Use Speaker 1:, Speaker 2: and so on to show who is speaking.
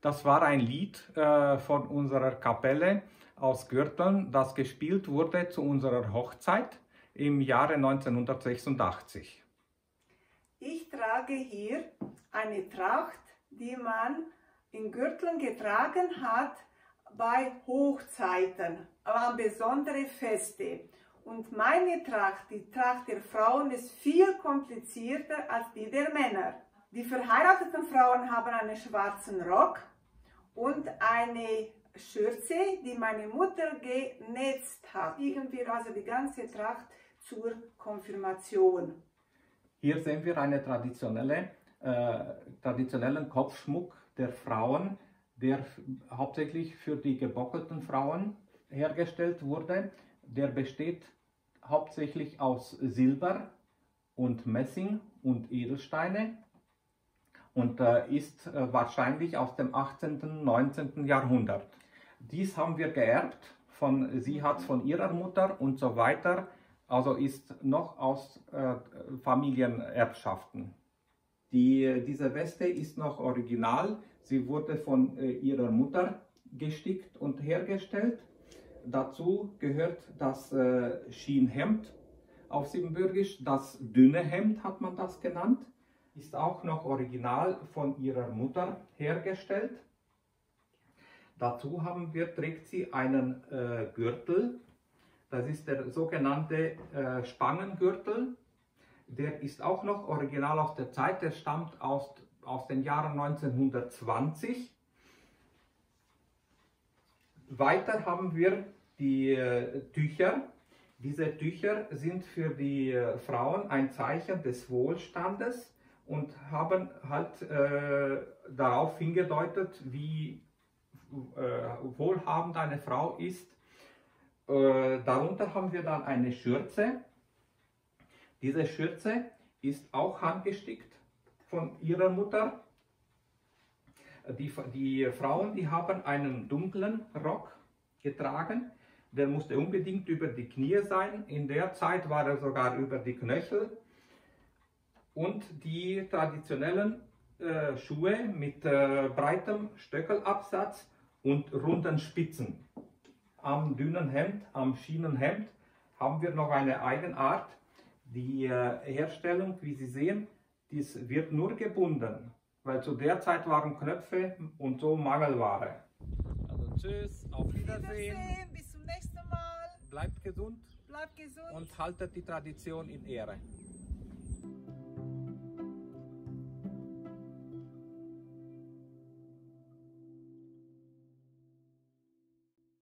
Speaker 1: Das war ein Lied von unserer Kapelle aus Gürteln, das gespielt wurde zu unserer Hochzeit im Jahre 1986.
Speaker 2: Ich trage hier eine Tracht, die man in Gürteln getragen hat bei Hochzeiten, an besondere Feste. Und meine Tracht, die Tracht der Frauen, ist viel komplizierter als die der Männer. Die verheirateten Frauen haben einen schwarzen Rock und eine Schürze, die meine Mutter genäht hat. Kriegen wir also die ganze Tracht zur Konfirmation.
Speaker 1: Hier sehen wir einen traditionellen Kopfschmuck der Frauen, der hauptsächlich für die gebockelten Frauen hergestellt wurde. Der besteht hauptsächlich aus Silber und Messing und Edelsteine und ist wahrscheinlich aus dem 18. und 19. Jahrhundert. Dies haben wir geerbt, sie hat es von ihrer Mutter und so weiter, also ist noch aus Familienerbschaften. Diese Weste ist noch original, sie wurde von ihrer Mutter gestickt und hergestellt. Dazu gehört das Schienhemd auf Siebenbürgisch, das dünne Hemd hat man das genannt, ist auch noch original von ihrer Mutter hergestellt. Dazu trägt sie einen Gürtel, das ist der sogenannte Spangengürtel. Der ist auch noch original aus der Zeit, der stammt aus den Jahren 1920. Weiter haben wir die Tücher. Diese Tücher sind für die Frauen ein Zeichen des Wohlstandes und haben halt darauf hingedeutet, wie wohlhabend eine Frau ist. Darunter haben wir dann eine Schürze. Diese Schürze ist auch handgestickt von ihrer Mutter. Die Frauen, die haben einen dunklen Rock getragen. Der musste unbedingt über die Knie sein. In der Zeit war er sogar über die Knöchel. Und die traditionellen Schuhe mit breitem Stöckelabsatz und runden Spitzen. Am dünnen Hemd, am Schienenhemd, haben wir noch eine Eigenart. Die Herstellung, wie Sie sehen, dies wird nur gebunden, weil zu der Zeit waren Knöpfe und so Mangelware. Also tschüss, auf Wiedersehen.
Speaker 2: Bis zum nächsten Mal.
Speaker 1: Bleibt gesund.
Speaker 2: Bleibt gesund.
Speaker 1: Und haltet die Tradition in Ehre.